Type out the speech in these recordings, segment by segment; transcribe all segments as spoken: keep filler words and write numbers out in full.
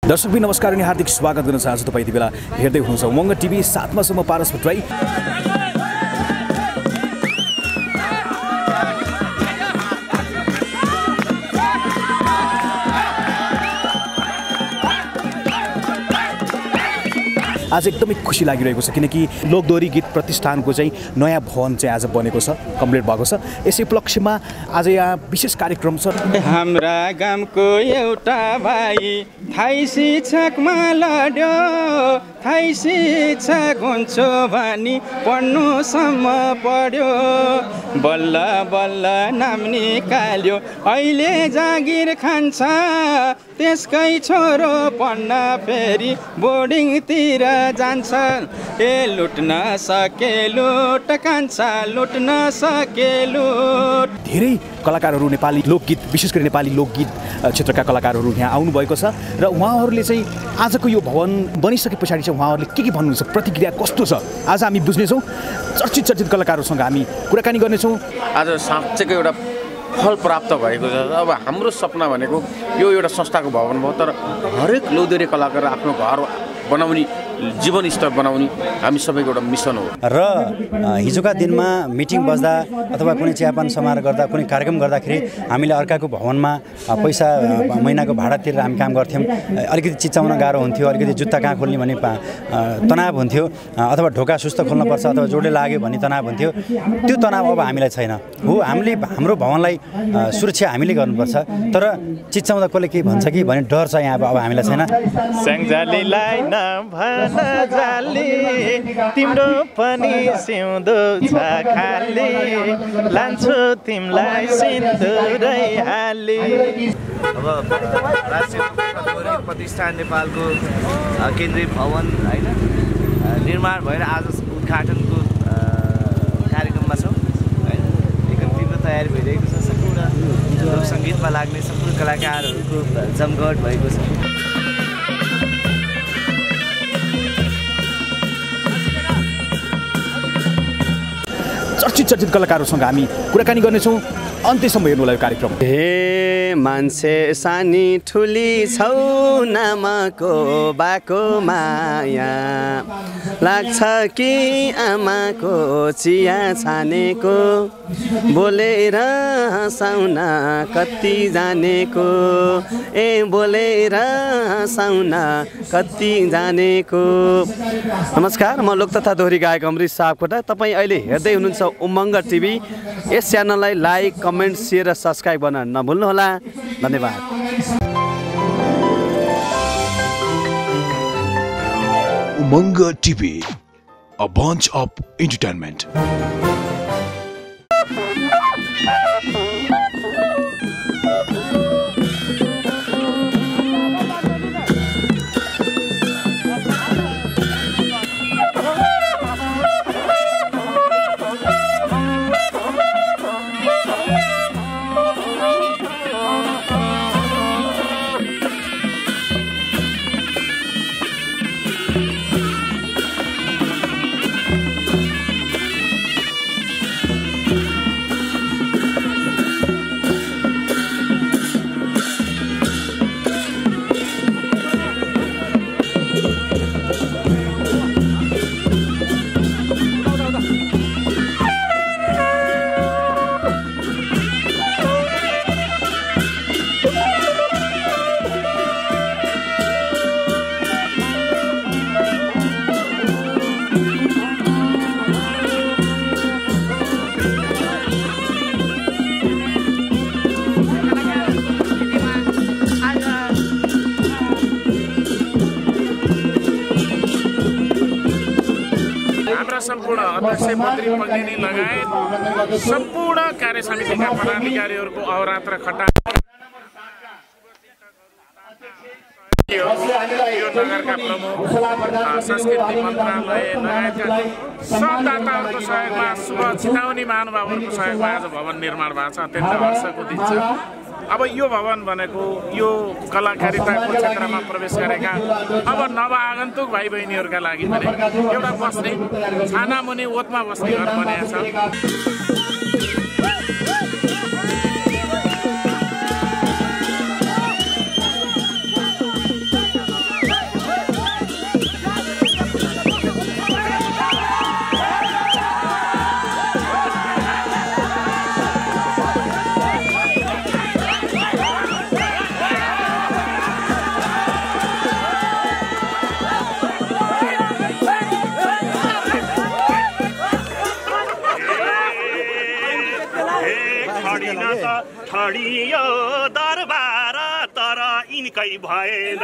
दर्शकबिन नमस्कार अनि हार्दिक स्वागत गर्न चाहन्छु। तपाईँ यति बेला हेर्दै हुनुहुन्छ उमङ्ग टिभी। साथमा छु म पारस भट्टराई। आज एकदमै खुसी लागिरहेको छ किनकि लोकदोहोरी गीत प्रतिष्ठानको चाहिँ नयाँ भवन चाहिँ आज बनेको छ, कम्प्लिट भएको छ। यसै उपलक्ष्यमा आज यहाँ विशेष कार्यक्रम छ। हाम्रा गाउँको एउटा भाइ थाई शिक्षकमा लड्यो, थाई शिक्षक हुन्छु भनी पढ्नुसम्म पढ्यो, बल्ल बल्ल नाम निकाल्यो, अहिले जागिर खान्छ त्यसकै छोरो पढ्न फेरि बोर्डिङतिर जान्छ। ए लुट्न सके लुट कान्छा, लुट्न सके लुट। धेरै कलाकारहरू नेपाली लोकगीत, विशेष गरी नेपाली लोकगीत क्षेत्रका कलाकारहरू यहाँ आउनुभएको छ र उहाँहरूले चाहिँ आजको यो भवन बनिसके पछाडि चाहिँ उहाँहरूले के के भन्नुहुन्छ, प्रतिक्रिया कस्तो छ, आज हामी बुझ्नेछौँ। चर्चित चर्चित कलाकारहरूसँग हामी कुराकानी गर्नेछौँ। आज साँच्चैको एउटा फल प्राप्त भएको छ। अब हाम्रो सपना भनेको यो एउटा संस्थाको भवन भयो, तर हरेक लोकदोहोरी कलाकार आफ्नो घर बनाउने, जीवन स्तर बनाउने हामी सबैको एउटा मिसन हो। र हिजोका दिनमा मिटिङ बस्दा अथवा कुनै चियापान समारोह गर्दा, कुनै कार्यक्रम गर्दाखेरि हामीले अर्काको भवनमा पैसा महिनाको भाडा तिरेर हामी काम गर्थ्यौँ। अलिकति चिच्चाउन गाह्रो हुन्थ्यो, अलिकति जुत्ता कहाँ खोल्ने भन्ने तनाव हुन्थ्यो, अथवा ढोका सुस्त खोल्नुपर्छ अथवा जोडले लाग्यो भन्ने तनाव हुन्थ्यो। त्यो तनाव अब हामीलाई छैन। हो, हामीले हाम्रो भवनलाई सुरक्षा हामीले गर्नुपर्छ, तर चिच्चाउँदा कसले के भन्छ कि भन्ने डर छ यहाँ अब हामीलाई छैन। स्याङ्जालीलाई जाली तिम्रो पनि सिउँदो छ खाली, लान्छु तिमीलाई सिन्दुरै हाली। अब राष्ट्रिय लोकदोहोरी प्रतिष्ठान नेपालको केन्द्रीय भवन होइन निर्माण भएर आज उद्घाटनको कार्यक्रममा छौँ होइन। एकदम तीव्र तयारी भइरहेको छ। सम्पूर्ण लोक सङ्गीतमा लाग्ने सम्पूर्ण कलाकारहरूको जमघट भएको छ। चर्चित चर्चित कलाकारहरूसँग हामी कुराकानी गर्नेछौँ। अन्त्यसम्म हेर्नु होला यो कार्यक्रम। हे मान्छे सानी ठुली छौ नामको बाको माया, लाग्छ कि आमाको चिया छानेको, बोलेर हँसाउन कति जानेको, ए बोलेर हँसाउन कति जानेको। नमस्कार, म लोक तथा दोहोरी गायक अमृत सापकोटा। तपाईँ अहिले हेर्दै हुनुहुन्छ उमङ्ग टिभी। यस च्यानललाई लाइक, कमेन्ट, सेयर र सब्सक्राइब गर्न नभुल्नुहोला। धन्यवाद। Umang TV, a bunch of entertainment. सम्पूर्ण अध्यक्ष, मन्त्री, प्रतिनिधि लगायत सम्पूर्ण कार्य समितिका पदाधिकारीहरूको अहोरात्र खटा यो नगरका प्रमुख, संस्कृति मन्त्रालय लगायतका सब दाताहरूको सहयोगमा, शुभ चिताउने महानुभावहरूको सहयोगमा आज भवन निर्माण भएको छ। अत्यन्त हर्षको दिन छ। अब यो भवन भनेको यो कलाकारिताको क्षेत्रमा प्रवेश गरेका अब नवआगन्तुक भाइ बहिनीहरूका लागि पनि एउटा बस्ने छानामुनि ओतमा बस्ने घर बनेको छ। छडियो दरबार तर यिनकै भएन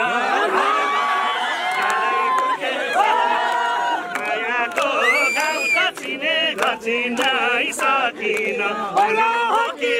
मायाको गाउँ त चिने चिनाइ सकिन होला हो कि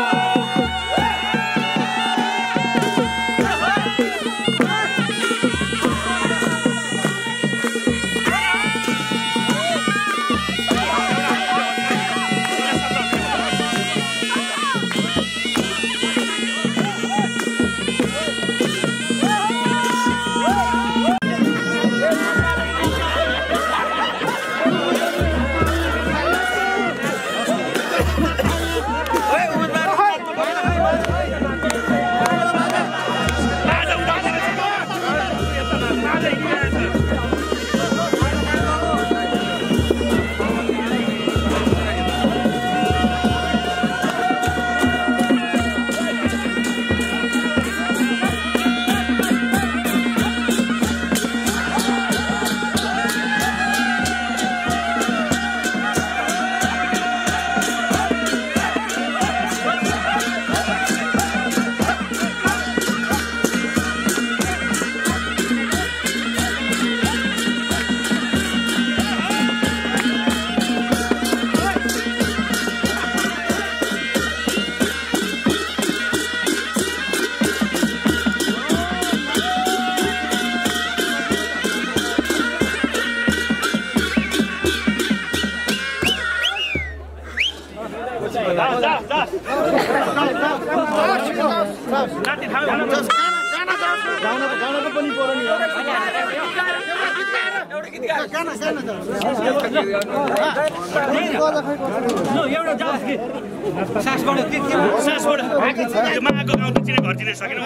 माको गाउँ त चिने घर चिने सकिन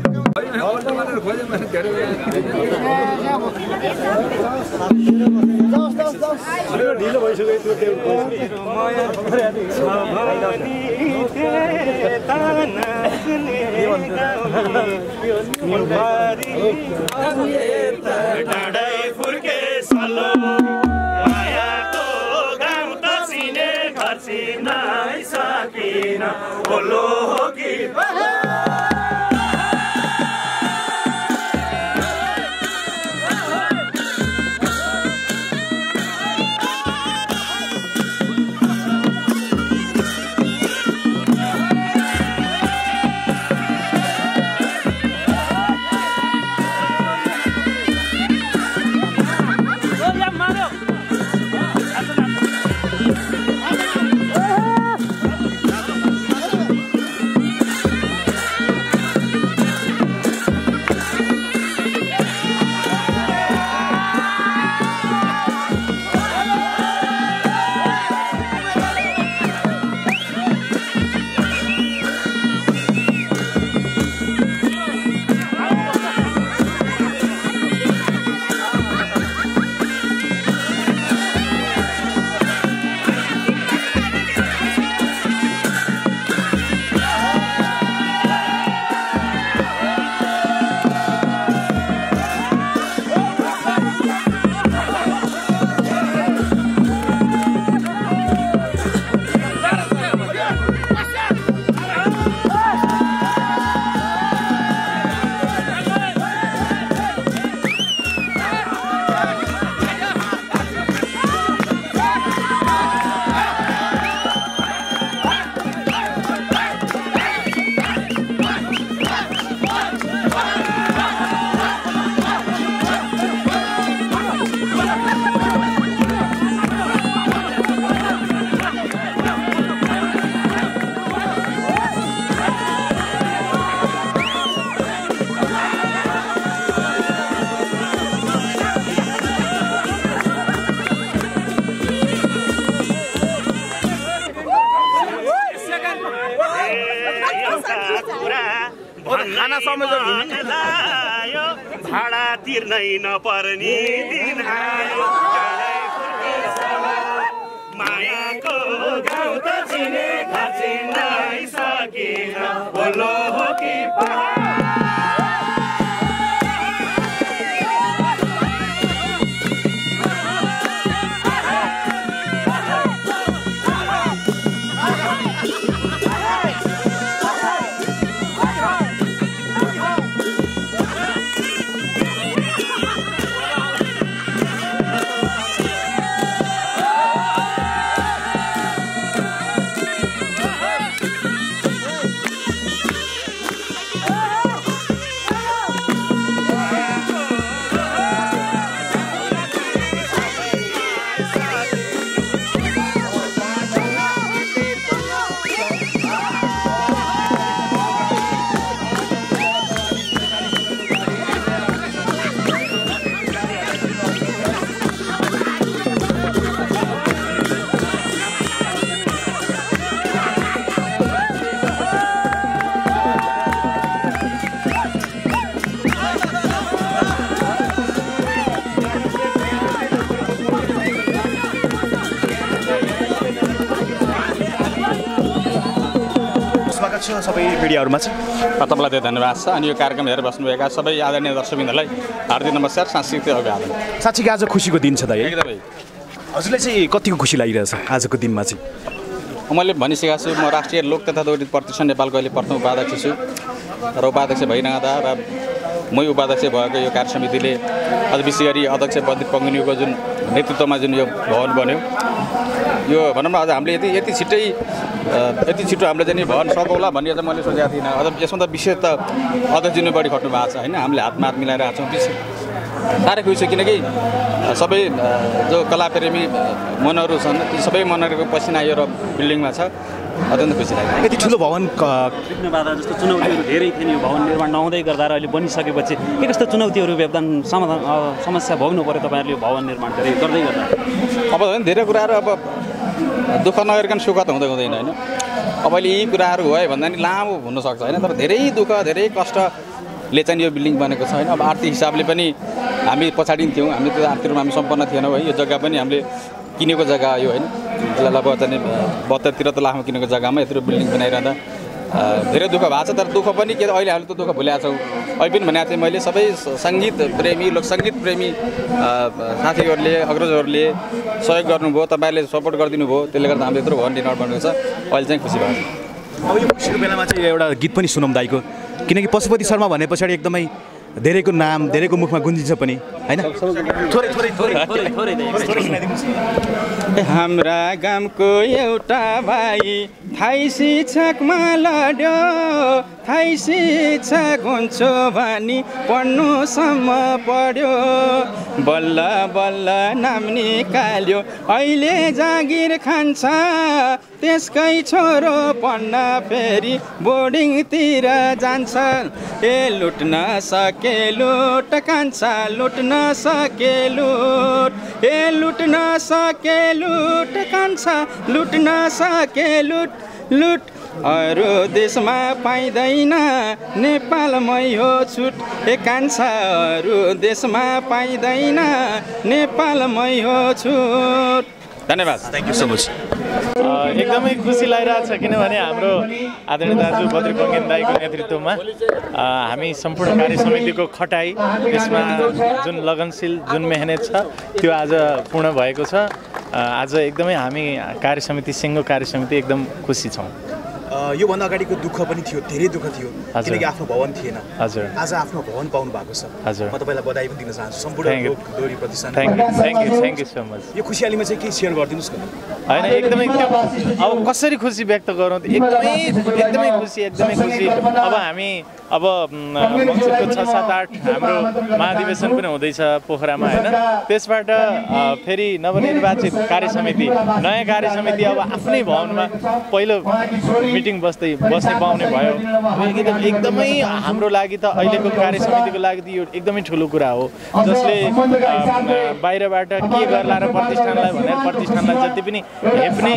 ढिलो भइसक्यो डाँडै फुर्के सलो मायाको गाउँ त चिने घर चिनाइ सकिन बोलो हो कि भाडा तिर्नै नपर्ने दिन आयो मायाको गाउँ त चिने घर चिनाइ सकिन बोलो हो कि स्वागत छ सबै मिडियाहरूमा चाहिँ तपाईँलाई धेरै धन्यवाद छ अनि यो कार्यक्रम हेरेर बस्नुभएका सबै आदरणीय दर्शकवृन्दलाई हार्दिक नमस्कार सांस्कृतिक अभिवादन। साँच्चै आज खुसीको दिन छ दाइ एकदमै। हजुरलाई चाहिँ कतिको खुसी लागिरहेछ आजको दिनमा चाहिँ? मैले भनिसकेको छु म राष्ट्रिय लोक तथा दौडी प्रतिष्ठान नेपालको अहिले प्रथम उपाध्यक्ष छु र उपाध्यक्ष भइरहँदा र मै उपाध्यक्ष भएको यो कार्य समितिले अझ विशेष गरी अध्यक्ष बद्री पङ्गुनीको जुन नेतृत्वमा जुन यो भवन बन्यो यो भनौँ न अझ हामीले यति यति छिट्टै यति छिटो हामीले चाहिँ भवन सघौँला भन्ने चाहिँ मैले सोचेको थिइनँ। अझ यसमा त विशेष त अध्यक्षजीले बढी खट्नु भएको छ होइन। हामीले हातमा हात मिलाएर आएको छौँ। विशेष साह्रै खुसी छ किनकि सबै जो कलाप्रेमी मनहरू छन् ती सबै मनहरूको पसिना यो र बिल्डिङमा छ। अत्यन्त खुसी लाग्यो। यति ठुलो भवन विघ्न बाधा जस्तो चुनौतीहरू धेरै थिए नि यो भवन निर्माण नहुँदै गर्दा र अहिले बनिसकेपछि के कस्तो चुनौतीहरू व्यवधान समाधान समस्या भोग्नु पऱ्यो तपाईँहरूले यो भवन निर्माण गरे गर्दै गर्दा? अब झन् धेरै कुराहरू अब दुःख नगरिकन सुख त हुँदै हुँदैन होइन। अब अहिले यी कुराहरू भयो भन्दा नि लामो हुनसक्छ होइन। तर धेरै दुःख धेरै कष्टले चाहिँ यो बिल्डिङ बनेको छ होइन। अब आर्थिक हिसाबले पनि हामी पछाडि थियौँ। हामी त्यो आर्थिक रूपमा हामी सम्पन्न थिएनौँ है। यो जग्गा पनि हामीले किनेको जग्गा यो होइन। त्यसलाई लगभग चाहिँ बहत्तर त्रिहत्तर लाखमा किनेको जग्गामा यत्रो बिल्डिङ बनाइरहँदा धेरै दुःख भएको छ। तर दुःख पनि के अहिले हामीले त दुःख भुलेका छौँ। अहिले पनि भनेको थिएँ मैले सबै सङ्गीत प्रेमी लोक सङ्गीत प्रेमी साथीहरूले अग्रजहरूले सहयोग गर्नुभयो, तपाईँहरूले सपोर्ट गरिदिनु भयो। त्यसले गर्दा हामीले यत्रो भवन निर्माण बनेको छ। अहिले चाहिँ खुसी भएको छ। अब यो खुसीको बेलामा चाहिँ एउटा गीत पनि सुनौँ दाइको, किनकि पशुपति शर्मा भने पछाडि एकदमै धेरैको नाम धेरैको मुखमा गुन्जिन्छ पनि होइन। थोरै थोरै थोरै थोरै हाम्रा गाउँको एउटा भाइ थाई शिक्षकमा लड्यो, थाई शिक्षक हुन्छु भनी पढ्नुसम्म पढ्यो, बल्ल बल्ल नाम निकाल्यो, अहिले जागिर खान्छ त्यसकै छोरो पढ्न फेरि बोर्डिङतिर जान्छ। ए लुट्न सके लुट कान्छा लुट्न सके लुट, ए लुट्न सके लुट कान्छा लुट्न सके लुट लुट, अरू देशमा पाइँदैन नेपालमै हो छुट, ए कान्छा अरू देशमा पाइँदैन नेपालमै हो छुट। धन्यवाद। Thank you so much. एकदमै खुसी लागिरहेको छ किनभने हाम्रो आदरणीय दाजु बद्री पङ्गेन दाईको नेतृत्वमा हामी सम्पूर्ण कार्य समितिको खटाइ यसमा जुन लगनशील जुन मेहनत छ त्यो आज पूर्ण भएको छ। आज एकदमै हामी कार्य समिति सिङ्गो कार्य समिति एकदम खुसी छौँ। योभन्दा अगाडिको दुःख पनि थियो, धेरै दुःख थियो किनकि आफ्नो भवन थिएन। हजुर आज आफ्नो भवन पाउनु भएको छ। हजुर म तपाईँलाई बधाई पनि दिन चाहन्छु सम्पूर्ण लोक दौडी प्रतिष्ठान। Thank you thank you thank you so much. यो खुसियालीमा चाहिँ के सेयर गरिदिनुहोस् न। होइन एकदमै त्यो अब कसरी खुसी व्यक्त गरौँ एकदमै एकदमै खुसी एकदमै खुसी। अब हामी अब मङ्सिरको छ सात आठ हाम्रो महाधिवेशन पनि हुँदैछ पोखरामा होइन। त्यसबाट फेरि नवनिर्वाचित कार्य समिति नयाँ कार्य समिति अब आफ्नै भवनमा पहिलो मिटिङ बस्दै बस्ने पाउने भयो। एकदम एकदमै हाम्रो लागि त अहिलेको कार्य समितिको लागि त यो एकदमै ठुलो कुरा हो जसले बाहिरबाट के गर्ला र प्रतिष्ठानलाई भनेर प्रतिष्ठानलाई जति पनि हेप्ने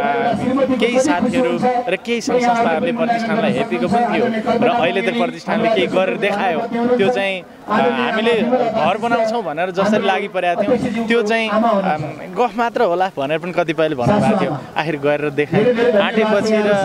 केही साथीहरू र केही सङ्घ संस्थाहरूले प्रतिष्ठानलाई हेपेको पनि थियो र अहिले त प्रतिष्ठानले केही गरेर देखायो। त्यो चाहिँ हामीले घर बनाउँछौँ भनेर जसरी लागि परेका थियौँ त्यो चाहिँ गफ मात्र होला भनेर पनि कतिपयले भन्नुभएको थियो। आखिर गरेर देखायो आँटेपछि र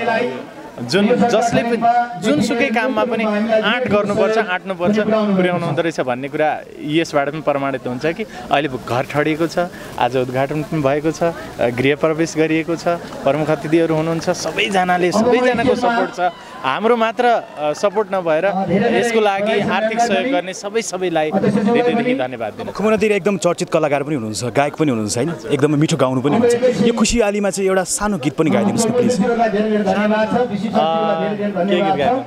जुन जसले पनि जुनसुकै काममा पनि आँट गर्नुपर्छ आँट्नुपर्छ पुर्याउनु हुँदो रहेछ भन्ने कुरा यसबाट पनि प्रमाणित हुन्छ कि अहिले घर ठडिएको छ। आज उद्घाटन पनि भएको छ, गृह प्रवेश गरिएको छ, प्रमुख अतिथिहरू हुनुहुन्छ, सबैजनाले सबैजनाको सपोर्ट छ। हाम्रो मात्र सपोर्ट नभएर यसको लागि आर्थिक सहयोग गर्ने सबै सबैलाई धेरै धेरै धन्यवाद दिनु। खुमनतिर एकदम चर्चित कलाकार पनि हुनुहुन्छ, गायक पनि हुनुहुन्छ होइन, एकदमै मिठो गाउनु पनि हुन्छ। यो खुसियालीमा चाहिँ एउटा सानो गीत पनि गाइदिनुहोस् न प्लिज। के गीत गाएको?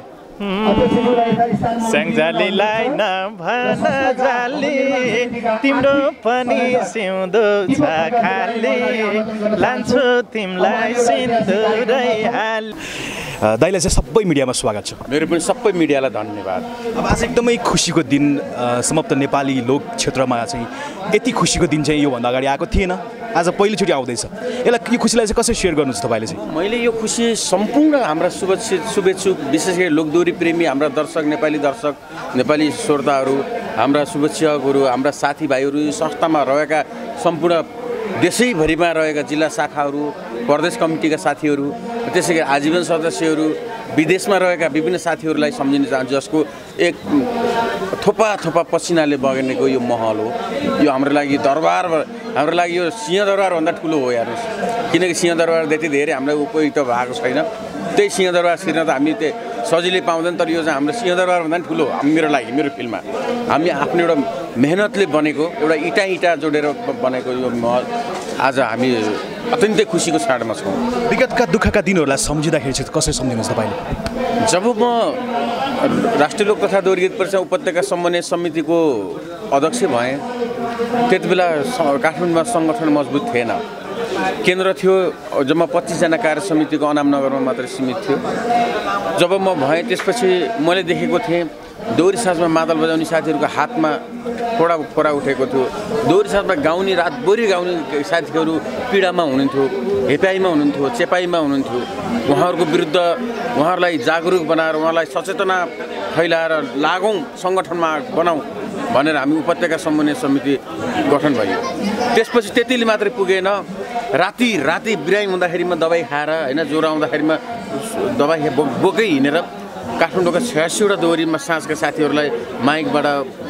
स्याङ्जालीलाई नभन जाली तिम्रो पनि सिउँदो छ खाली, लान्छु तिमीलाई सिन्दुरै हाल। दाइलाई चाहिँ सबै मिडियामा स्वागत छ। मेरो पनि सबै मिडियालाई धन्यवाद। अब आज एकदमै खुसीको दिन समाप्त नेपाली लोक क्षेत्रमा चाहिँ यति खुसीको दिन चाहिँ योभन्दा अगाडि आएको थिएन, आज पहिलोचोटि आउँदैछ। यसलाई यो खुसीलाई चाहिँ कसरी सेयर गर्नुहुन्छ तपाईँले चाहिँ? मैले यो खुसी सम्पूर्ण हाम्रा शुभेच्छु शुभेच्छुक विशेष गरी लोकदोरी प्रेमी हाम्रा दर्शक नेपाली दर्शक नेपाली श्रोताहरू हाम्रा शुभेच्छुकहरू हाम्रा साथीभाइहरू संस्थामा रहेका सम्पूर्ण देशैभरिमा रहेका जिल्ला शाखाहरू, प्रदेश कमिटीका साथीहरू, त्यसै गरी आजीवन सदस्यहरू, विदेशमा रहेका विभिन्न साथीहरूलाई सम्झिन चाहन्छु, जसको एक थोपा थोपा पसिनाले बगेको यो महल हो। यो हाम्रो लागि दरबार, हाम्रो लागि यो सिंहदरबारभन्दा ठुलो हो हेर्नुहोस्, किनकि सिंहदरबार त्यति धेरै हामीलाई उपयुक्त भएको छैन। त्यही सिंहदरबार छिर्न त हामी त्यो सजिलै पाउँदैन, तर यो चाहिँ हाम्रो सिंहदरबारभन्दा पनि ठुलो हो मेरो लागि, मेरो फिल्डमा। हामी आफ्नो एउटा मेहनतले बनेको, एउटा इँटा इँटा जोडेर बनेको यो महल आज हामी अत्यन्तै खुसीको क्षणमा छौँ। विगतका दुःखका दिनहरूलाई सम्झिँदाखेरि चाहिँ कसरी सम्झिनुहोस् तपाईँले? जब म राष्ट्रिय लोक तथा दोहोरी गीत परिषद उपत्यका समन्वय समितिको अध्यक्ष भएँ, त्यति बेला काठमाडौँमा सङ्गठन मजबुत थिएन। केन्द्र थियो जम्मा पच्चिसजना कार्य समितिको अनामनगरमा मात्रै सीमित थियो। जब म भएँ त्यसपछि मैले देखेको थिएँ दोहोरी साँझमा मादल बजाउने साथीहरूको हातमा फोडा फोडा उठेको थियो। दोहोरी साँझमा गाउने, रातभरि गाउने साथीहरू पीडामा हुनुहुन्थ्यो, हेपाईमा हुनुहुन्थ्यो, चेपाईमा हुनुहुन्थ्यो। उहाँहरूको विरुद्ध उहाँहरूलाई जागरुक बनाएर, उहाँलाई सचेतना फैलाएर लागौँ, सङ्गठनमा बनाऊँ भनेर हामी उपत्यका समन्वय समिति गठन भयो। त्यसपछि त्यतिले मात्रै पुगेन, राति राति बिरामी हुँदाखेरिमा दबाई खाएर होइन, ज्वरो आउँदाखेरिमा दबाई बोकै हिँडेर काठमाडौँका छयासीवटा दोहोरीमा साँझका साथीहरूलाई माइकबाट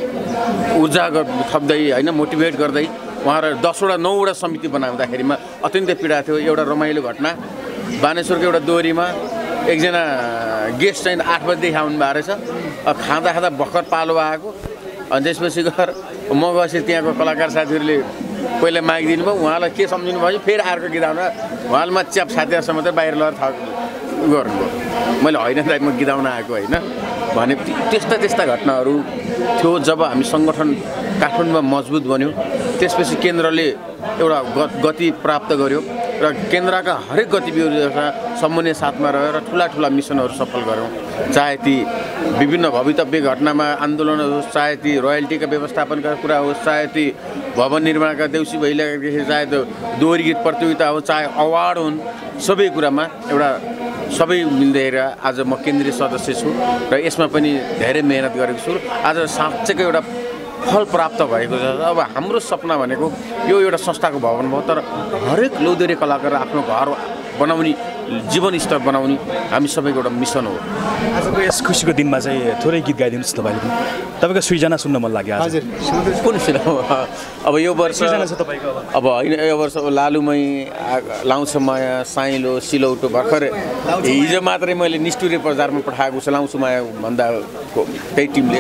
ऊर्जा थप्दै होइन, मोटिभेट गर्दै उहाँहरू दसवटा नौवटा समिति बनाउँदाखेरिमा अत्यन्तै पीडा थियो। एउटा रमाइलो घटना, बानेश्वरको एउटा दोहोरीमा एकजना गेस्ट चाहिँ आठ बजीदेखि आउनु भएको रहेछ। खाँदा खाँदा भर्खर पालो आएको, अनि त्यसपछि गएर म गएपछि त्यहाँको कलाकार साथीहरूले पहिला माइक दिनुभयो, उहाँलाई के सम्झिनु भयो, फेरि अर्को गीत आउन उहाँमा च्याप साथीहरूसँग मात्रै बाहिर लगेर थक गर्नुभयो। मैले होइन दाइ म गीत आउन आएको होइन भने। त्यस्ता त्यस्ता घटनाहरू थियो जब हामी सङ्गठन काठमाडौँमा मजबुत बन्यो। त्यसपछि केन्द्रले एउटा गति प्राप्त गर्यो र केन्द्रका हरेक गतिविधिहरूमा समन्वय साथमा रहेर ठुला ठुला मिसनहरू सफल गऱ्यौँ। चाहे ती विभिन्न भवितव्य घटनामा आन्दोलन होस्, चाहे ती रोयल्टीका व्यवस्थापनका कुरा होस्, चाहे ती भवन निर्माणका देउसी भैलेदेखि, चाहे त्यो दोहोरी गीत प्रतियोगिता होस्, चाहे अवार्ड हुन्, सबै कुरामा एउटा सबै मिल्दै आज म केन्द्रीय सदस्य छु र यसमा पनि धेरै मेहनत गरेको छु। आज साँच्चैको एउटा फल प्राप्त भएको छ। अब हाम्रो सपना भनेको यो एउटा संस्थाको भवन भयो, तर हरेक लौदरी कलाकार आफ्नो घर बनाउने, जीवन स्तर बनाउने हामी सबैको एउटा मिसन हो। आजको यस खुसीको दिनमा चाहिँ थोरै गीत गाइदिनुहोस् तपाईँले पनि। तपाईँको सृजना सुन्न मन लाग्यो आज। कुन सिनेमा? अब यो वर्ष अब होइन, यो वर्ष लालुमै लाउँछ माया, साइलो, सिलौटो भर्खर हिजो मात्रै मैले निष्ठुरी बजारमा पठाएको छु लाउँछु माया भन्दाको त्यही टिमले।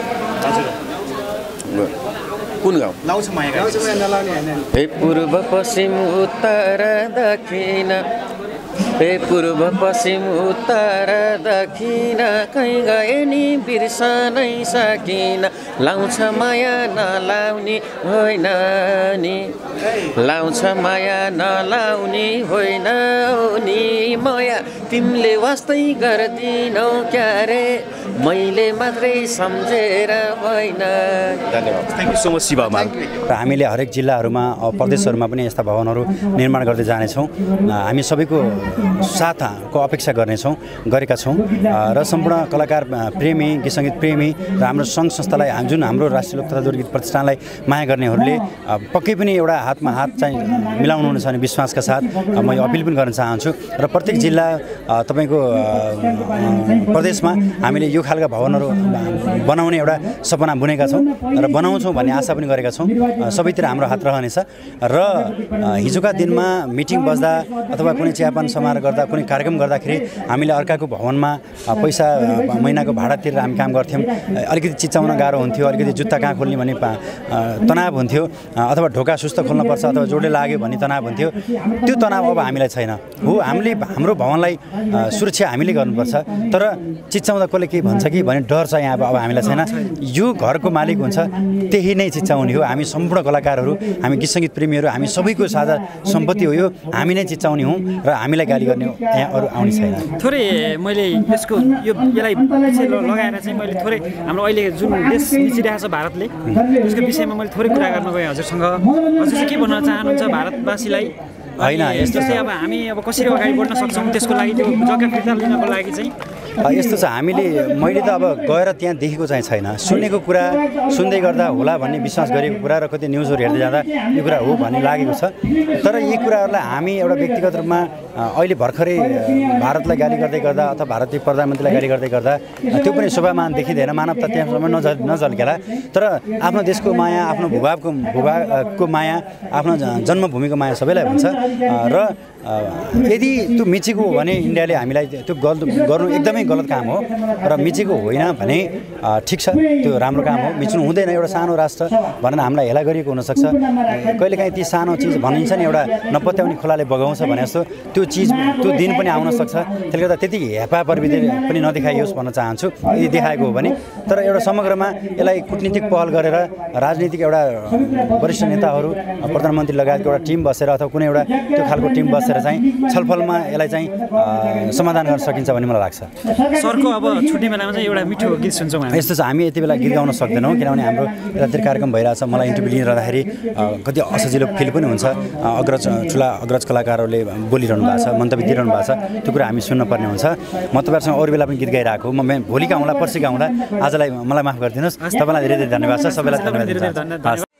कुन गाउँ? लाउँछ माया। हे पूर्व पश्चिम उत्तर दक्षिण, हे पूर्व पश्चिम उत्तर दक्षिण, कहीँ गए नि बिर्सनै सकिन, लाउँछ माया नलाउने होइन नि, लाउँछ माया नलाउने होइन नि, माया तिमीले वास्तै गर्दिनौ क्यारे, मैले मात्रै सम्झेर होइन। धन्यवाद। Thank you so much Shiva Hamal. र हामीले हरेक जिल्लाहरूमा, प्रदेशहरूमा पनि यस्ता भवनहरू निर्माण गर्दै जानेछौँ। हामी सबैको साथको अपेक्षा गर्नेछौँ, गरेका छौँ र सम्पूर्ण कलाकार प्रेमी, गीत सङ्गीत प्रेमी र हाम्रो सङ्घ संस्थालाई, जुन हाम्रो राष्ट्रिय लोक तथा दोहोरी गीत प्रतिष्ठानलाई माया गर्नेहरूले पक्कै पनि एउटा हातमा हात चाहिँ मिलाउनुहुनेछ भन्ने विश्वासका साथ म यो अपिल पनि गर्न चाहन्छु। र प्रत्येक जिल्ला, तपाईँको प्रदेशमा हामीले यो खालका भवनहरू बनाउने एउटा सपना बुनेका छौँ र बनाउँछौँ भन्ने आशा पनि गरेका छौँ। सबैतिर हाम्रो हात रहनेछ। र हिजोका दिनमा मिटिङ बस्दा अथवा कुनै चियापान समारोह गर्दा, कुनै कार्यक्रम गर्दाखेरि हामीले अर्काको भवनमा पैसा महिनाको भाडा तिरेर हामी काम गर्थ्यौँ। अलिकति चिच्चाउन गाह्रो हुन्थ्यो, अलिकति जुत्ता कहाँ खोल्ने भन्ने तनाव हुन्थ्यो, अथवा ढोका सुस्त खोल्नुपर्छ, अथवा जोडले लाग्यो भन्ने तनाव हुन्थ्यो। त्यो तनाव अब हामीलाई छैन। हो, हामीले हाम्रो भवनलाई सुरक्षा हामीले गर्नुपर्छ, तर चिच्चाउँदा कसले के भन्छ कि भन्ने डर चाहिँ यहाँ अब हामीलाई छैन। यो घरको मालिक हुन्छ, त्यही नै चिच्चाउने हो। हामी सम्पूर्ण कलाकारहरू, हामी गीत सङ्गीत प्रेमीहरू, हामी सबैको साझा सम्पत्ति हो यो। हामी नै चिच्चाउने हौँ र हामीलाई गाली गर्ने यहाँ अरू आउने छैन। थोरै मैले यसको यो यसलाई लगाएर चाहिँ मैले थोरै हाम्रो अहिले जुन देश निचिरहेको छ भारतले, त्यसको विषयमा मैले थोरै कुरा गर्न गएँ हजुरसँग। हजुर चाहिँ के भन्न चाहनुहुन्छ भारतवासीलाई? होइन, यस्तो चाहिँ अब हामी अब कसरी अगाडि बढ्न सक्छौँ त्यसको लागि, त्यो जग्गा फिर्ता लिनको लागि चाहिँ यस्तो छ हामीले मैले त अब गएर त्यहाँ देखेको चाहिँ छैन, सुनेको कुरा सुन्दै गर्दा होला भन्ने विश्वास गरेको कुरा र कति न्युजहरू हेर्दै जाँदा यो कुरा हो भन्ने लागेको छ। तर यी कुराहरूलाई हामी एउटा व्यक्तिगत रूपमा अहिले भर्खरै भारतलाई गाली गर्दै गर्दा अथवा भारतीय प्रधानमन्त्रीलाई गाली गर्दै गर्दा त्यो पनि शोभामान देखिँदैन, मानवता त्यहाँसम्म नझ नझल्केला। तर आफ्नो देशको माया, आफ्नो भूभागको भूभागको माया, आफ्नो जन्मभूमिको माया सबैलाई हुन्छ र यदि त्यो मिचेको हो भने इन्डियाले हामीलाई त्यो गलत गर्नु एकदमै गलत काम हो र मिचेको होइन भने ठिक छ, त्यो राम्रो काम हो। मिच्नु हुँदैन, एउटा सानो राष्ट्र भनेर हामीलाई हेला गरिएको हुनसक्छ। कहिलेकाहीँ ती सानो चिज भनिन्छ नि एउटा नपत्याउने खोलाले बगाउँछ भने जस्तो त्यो चिज त्यो दिन पनि आउन सक्छ। त्यसले गर्दा त्यति हेपा प्रवृत्ति पनि नदेखाइयोस् भन्न चाहन्छु यदि देखाएको हो भने। तर एउटा समग्रमा यसलाई कुटनीतिक पहल गरेर राजनीतिक एउटा वरिष्ठ नेताहरू प्रधानमन्त्री लगायतको एउटा टिम बसेर अथवा कुनै एउटा त्यो खालको टिम बसेर चाहिँ छलफलमा यसलाई चाहिँ समाधान गर्न सकिन्छ भन्ने मलाई लाग्छ। सरको अब छुट्टी बेलामा चाहिँ एउटा मिठो गीत सुन्छौँ हामी। यस्तो छ, हामी यति बेला गीत गाउन सक्दैनौँ किनभने हाम्रो यतातिर कार्यक्रम भइरहेछ। मलाई इन्टरभ्यू लिइरहँदाखेरि कति असजिलो फिल पनि हुन्छ। अग्रज ठुला अग्रज कलाकारहरूले बोलिरहनु भएको छ, मन्तव्य दिइरहनु भएको छ, त्यो कुरा हामी सुन्नुपर्ने हुन्छ। म तपाईँहरूसँग अरू बेला पनि गीत गाइरहेको म भोलि गाउँला पर्सि गाउँला। आजलाई मलाई माफ गरिदिनुहोस्। तपाईँलाई धेरै धेरै धन्यवाद छ। सबैलाई धन्यवाद।